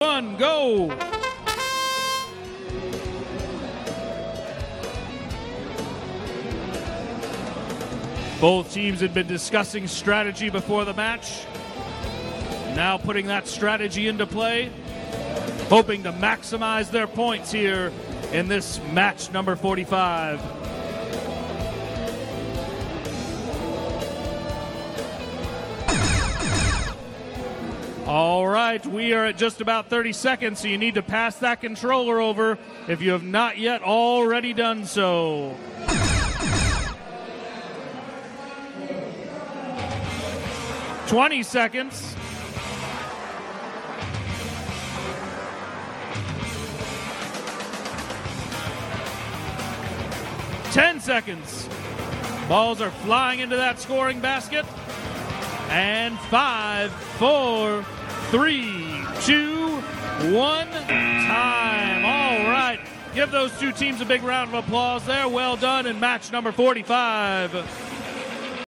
1, go! Both teams had been discussing strategy before the match. Now putting that strategy into play, hoping to maximize their points here in this match number 45. All right, we are at just about 30 seconds, so you need to pass that controller over if you have not yet already done so. $20 seconds. $10 seconds. Balls are flying into that scoring basket. And 5, 4, 3, 2, 1, time. All right. Give those two teams a big round of applause there. Well done in match number 45.